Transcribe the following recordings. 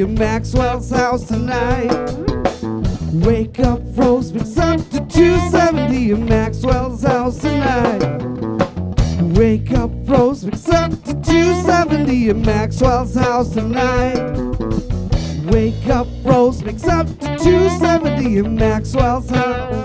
in Maxwell's house tonight. Wake up, Rose mix up to 270 in Maxwell's house tonight. Wake up, Rose mix up to 270 in Maxwell's house tonight. Wake up, Rose mix up to 270 in Maxwell's house.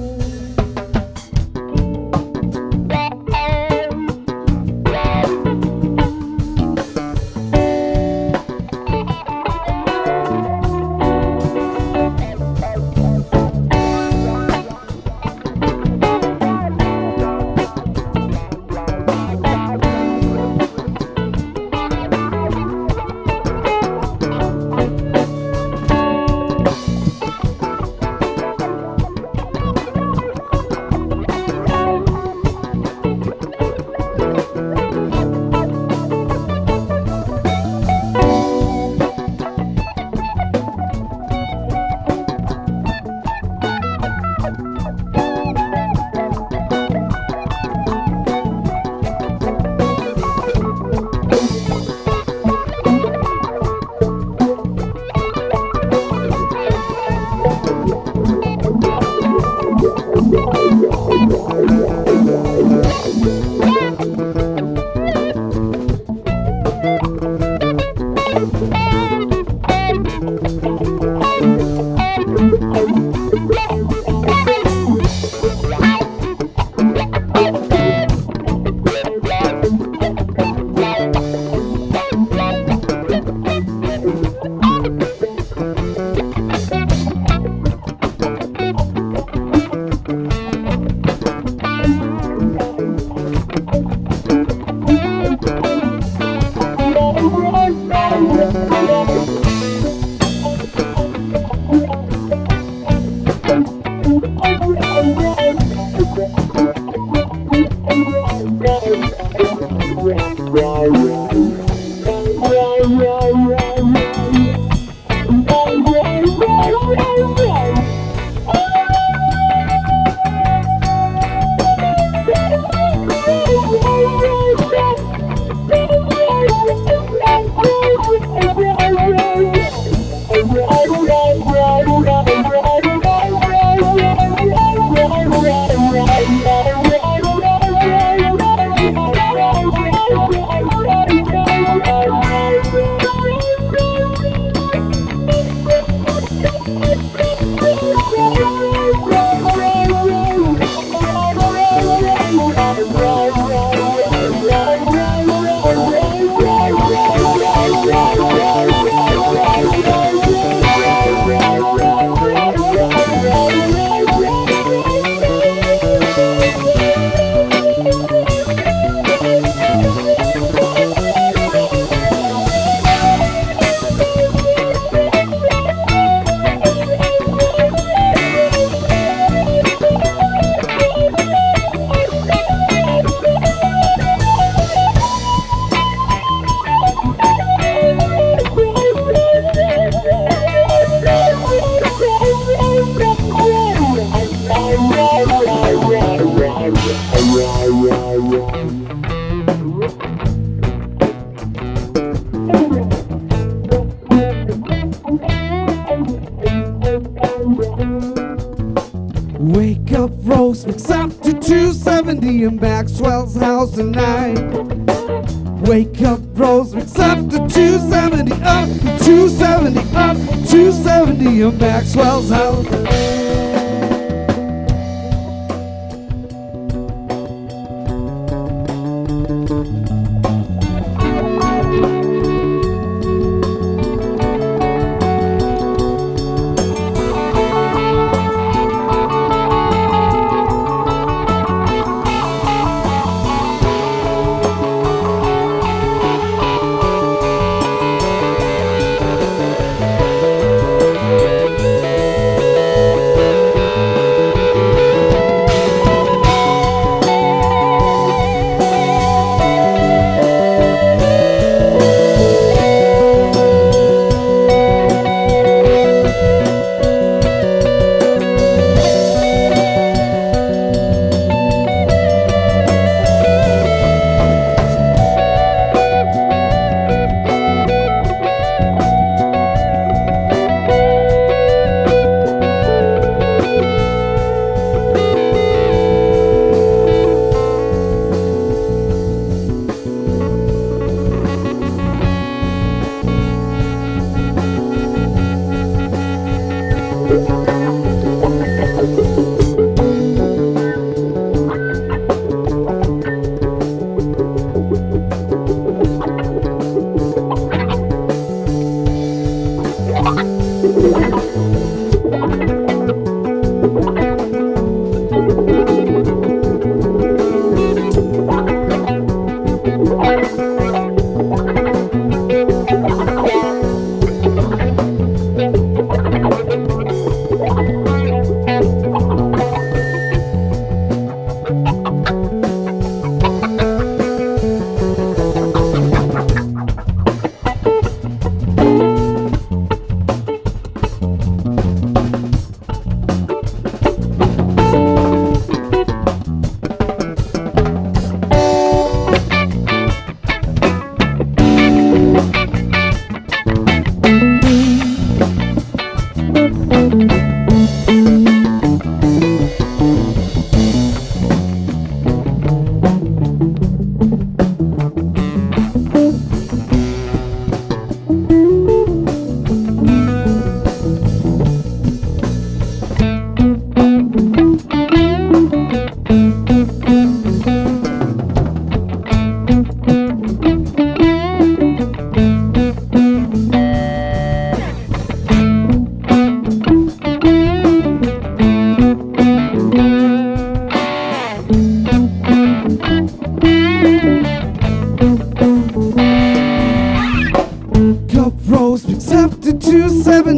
Wake up, Rose, mix up to 270 in Maxwell's house tonight. Wake up, Rose, mix up to 270, up to 270, up to 270 in Maxwell's house.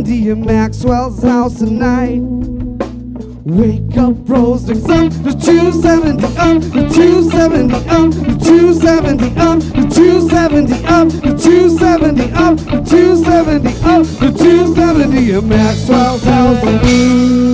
270 at Maxwell's house tonight. Wake up, Rose, mix up the 270 up, the 270 up, the 270 up, the 270 up, the 270 up, the 270 up, the 270 at Maxwell's house.